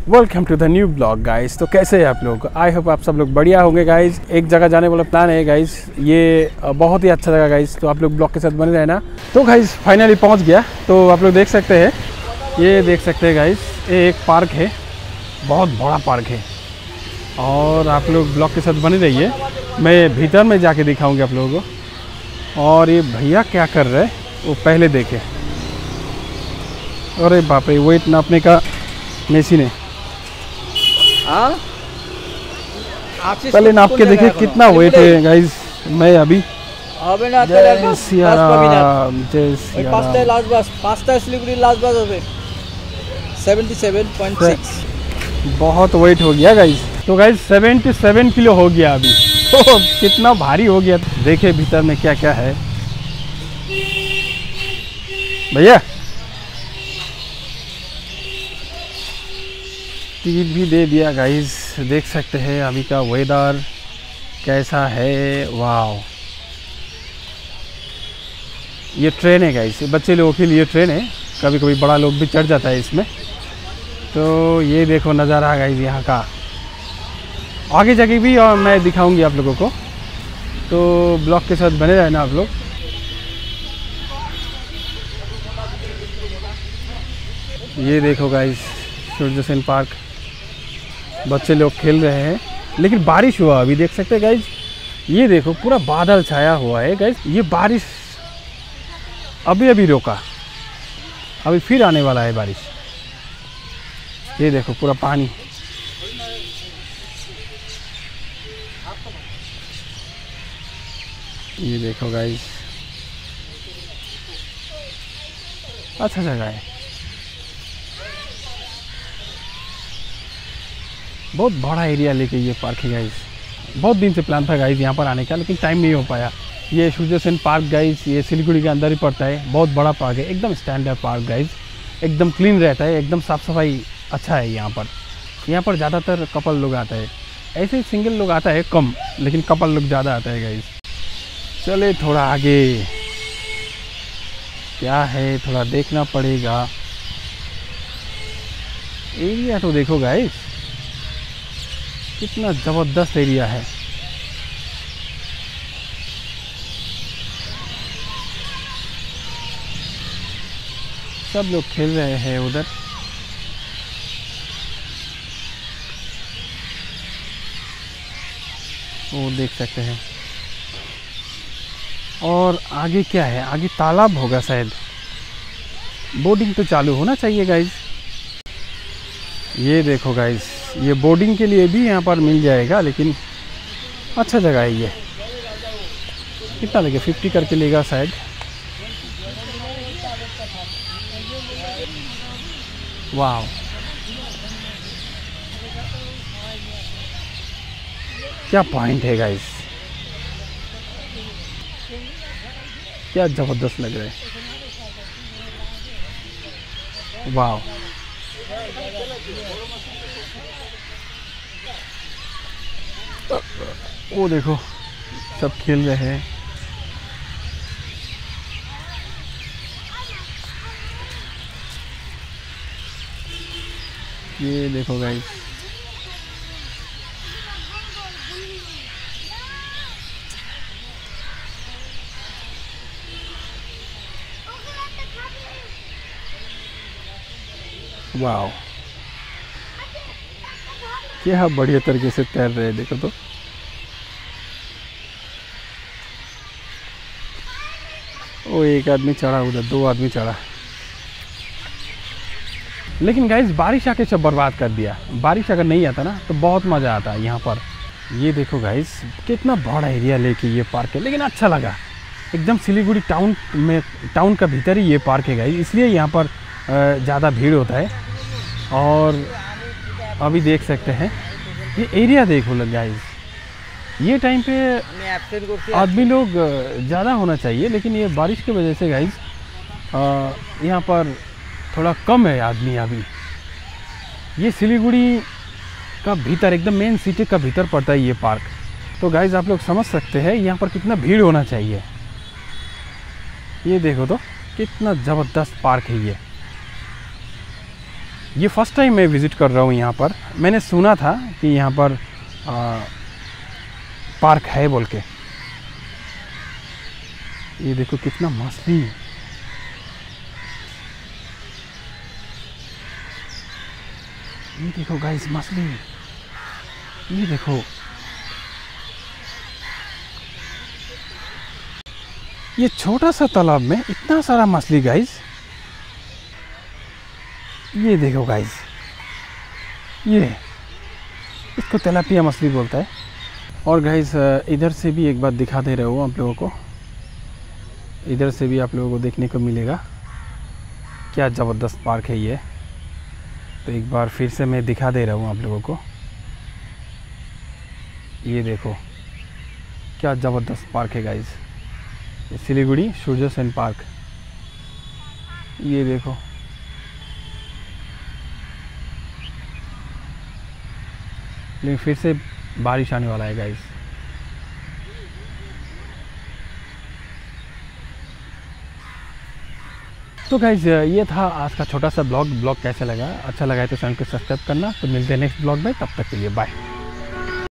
Welcome to the new blog guys. तो कैसे हैं आप लोग? आई होप आप सब लोग बढ़िया होंगे गाइस। एक जगह जाने वाला प्लान है गाइस, ये बहुत ही अच्छा जगह गाइस, तो आप लोग ब्लॉग के साथ बने रहना। तो गाइस फाइनली पहुंच गया। तो आप लोग देख सकते हैं, ये देख सकते हैं गाइस, ये एक पार्क है, बहुत बड़ा पार्क है और आप लोग ब्लॉग के साथ बने रहिए। मैं भीतर में जाके दिखाऊँगी आप लोगों को। और ये भैया क्या कर रहे हैं वो पहले देखे। अरे बाप रे, वेट नापने का मशीन है। पहले नाप के देखिए कितना वेट है गाइस। मैं अभी जय सिया राम, जय सिया राम। 77.6 बहुत वेट हो गया गाइस। तो गाइस 77 किलो हो गया अभी। तो कितना भारी हो गया। देखिए भीतर में क्या क्या है भैया। टिकट भी दे दिया गाइस। देख सकते हैं अभी का वेदर कैसा है। वाह, ये ट्रेन है गाइस, बच्चे लोगों के लिए ट्रेन है। कभी कभी बड़ा लोग भी चढ़ जाता है इसमें। तो ये देखो नज़ारा गाइस यहाँ का। आगे जाके भी और मैं दिखाऊंगी आप लोगों को, तो ब्लॉग के साथ बने रहना आप लोग। ये देखो गाइस सूर्य सेन पार्क, बच्चे लोग खेल रहे हैं। लेकिन बारिश हुआ अभी, देख सकते हैं गाइस। ये देखो पूरा बादल छाया हुआ है गाइस। ये बारिश अभी अभी रोका, अभी फिर आने वाला है बारिश। ये देखो पूरा पानी। ये देखो गाइस, अच्छा जगह है, बहुत बड़ा एरिया लेके ये पार्क है गाइस। बहुत दिन से प्लान था गाइस यहाँ पर आने का, लेकिन टाइम नहीं हो पाया। ये सूर्य सेन पार्क गाइस, ये सिलीगुड़ी के अंदर ही पड़ता है। बहुत बड़ा पार्क है, एकदम स्टैंडर्ड पार्क गाइस। एकदम क्लीन रहता है, एकदम साफ़ सफाई अच्छा है यहाँ पर। यहाँ पर ज़्यादातर कपल लोग आता है, ऐसे सिंगल लोग आता है कम, लेकिन कपल लोग ज़्यादा आता है गाइस। चले थोड़ा आगे, क्या है थोड़ा देखना पड़ेगा। एरिया तो देखो गाइस, कितना ज़बरदस्त एरिया है। सब लोग खेल रहे हैं उधर। वो देख सकते हैं। और आगे क्या है? आगे तालाब होगा शायद। बोटिंग तो चालू होना चाहिए गाइस। ये देखो गाइस, ये बोर्डिंग के लिए भी यहाँ पर मिल जाएगा, लेकिन अच्छा जगह है ये। कितना लगे? 50 करके लेगा शायद। वाह, क्या पॉइंट है गाइस, क्या जबरदस्त लग रहा है। वाह, वो देखो सब खेल रहे हैं। ये देखो गाइस, वाह क्या बढ़िया तरीके से तैर रहे हैं। देखो तो वो एक आदमी चढ़ा, उधर 2 आदमी चढ़ा। लेकिन गाइस बारिश आके सब बर्बाद कर दिया। बारिश अगर नहीं आता ना तो बहुत मज़ा आता है यहाँ पर। ये देखो गाइस, कितना बड़ा एरिया लेके ये पार्क है, लेकिन अच्छा लगा। एकदम सिलीगुड़ी टाउन का भीतर ही ये पार्क है गाइस, इसलिए यहाँ पर ज़्यादा भीड़ होता है। और अभी देख सकते हैं ये एरिया देखो लग गाइस। ये टाइम पे आदमी लोग ज़्यादा होना चाहिए, लेकिन ये बारिश की वजह से गाइस यहाँ पर थोड़ा कम है आदमी अभी। ये सिलीगुड़ी का भीतर, एकदम मेन सिटी का भीतर पड़ता है ये पार्क। तो गाइस आप लोग समझ सकते हैं यहाँ पर कितना भीड़ होना चाहिए। ये देखो तो कितना ज़बरदस्त पार्क है ये। ये फर्स्ट टाइम मैं विज़िट कर रहा हूँ यहाँ पर। मैंने सुना था कि यहाँ पर पार्क है बोल के। ये देखो कितना मछली, ये देखो गाइस मछली, ये देखो, ये छोटा सा तालाब में इतना सारा मछली गाइस। ये देखो गाइस, ये इसको तेलापिया मछली बोलता है। और गाइस इधर से भी एक बार दिखा दे रहा हूँ आप लोगों को, इधर से भी आप लोगों को देखने को मिलेगा। क्या ज़बरदस्त पार्क है ये। तो एक बार फिर से मैं दिखा दे रहा हूँ आप लोगों को। ये देखो क्या ज़बरदस्त पार्क है गाइस, सिलीगुड़ी सूर्य सेन पार्क। ये देखो, लेकिन फिर से बारिश आने वाला है गाइस। तो गाइस ये था आज का छोटा सा ब्लॉग। कैसा लगा, अच्छा लगा है तो चैनल को सब्सक्राइब करना। तो मिलते हैं नेक्स्ट ब्लॉग में, तब तक के लिए बाय।